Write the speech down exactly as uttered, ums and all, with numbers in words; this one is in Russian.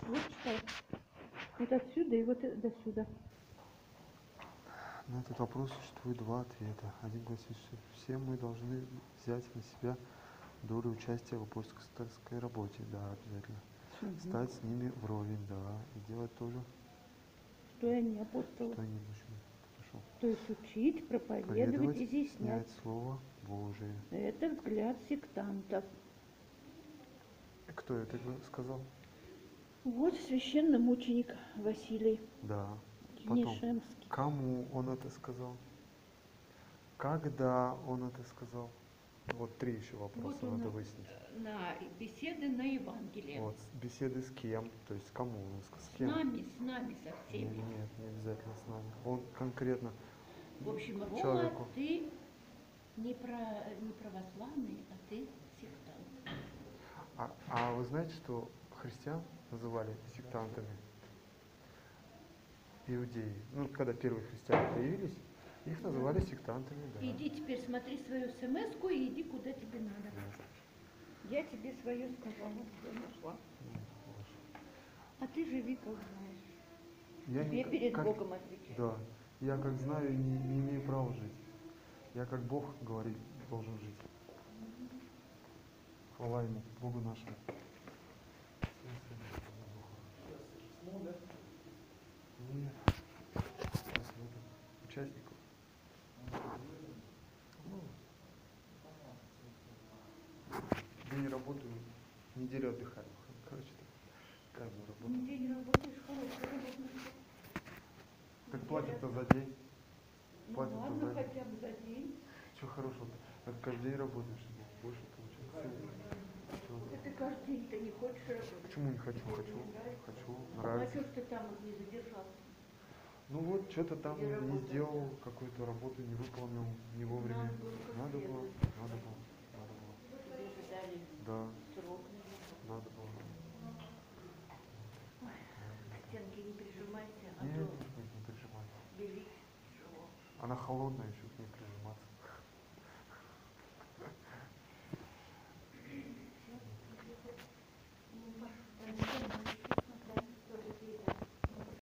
Вот что. Вот отсюда и вот до сюда. На этот вопрос существует два ответа. Один гласит, что все мы должны взять на себя долю участия в апостольской работе, да, обязательно. Угу. Стать с ними вровень, да, и делать то же, Что они апостолы? что они почему пошел. То есть учить, проповедовать, Поведовать, изъяснять. Слово Божие. Это взгляд сектантов. Кто это сказал? Вот священномученик Василий Да. Потом, Енишемский. кому он это сказал? Когда он это сказал? Вот три еще вопроса Вот надо он выяснить. на беседы на Евангелие. Вот, беседы с кем? То есть кому он сказал? С С кем? нами, с нами со всеми. Нет, нет, не обязательно с нами. Он конкретно В общем, Рома, человеку. ты не, про, не православный, а ты сектант. А, а вы знаете, что христиан называли сектантами? Иудеи. Ну, когда первые христиане появились, их называли сектантами, да. Иди теперь смотри свою смс-ку и иди куда тебе надо. Да. Я тебе свое сказала, все нашла. А ты живи, как знаешь. Я Тебе не, перед как, Богом отвечаю. Да. Я как знаю, не, не имею права жить. Я как Бог говорит, должен жить. Хвала Ему, Богу нашему. Нет. Участников. Ну, день работаю, неделю отдыхаю. Короче, такая моя работа. День работаешь, хорошая работа. Как платят-то за день? Ну Платят ладно, за день. хотя бы за день. Чего хорошего-то? Как каждый день работаешь, больше получается. А ты каждый день-то не хочешь работать? Почему не хочу? Хочу. Хочу. А Нравится. что ж ты там вот не задержался? Ну вот, что-то там не сделал, какую-то работу не выполнил, не вовремя. Надо было, надо было, надо было. Тебе же дали Да, срок. надо было. Ой, к стенке не прижимайся, а Нет, то нет, нет, не прижимай. белить тяжело. Она холодная еще, к ней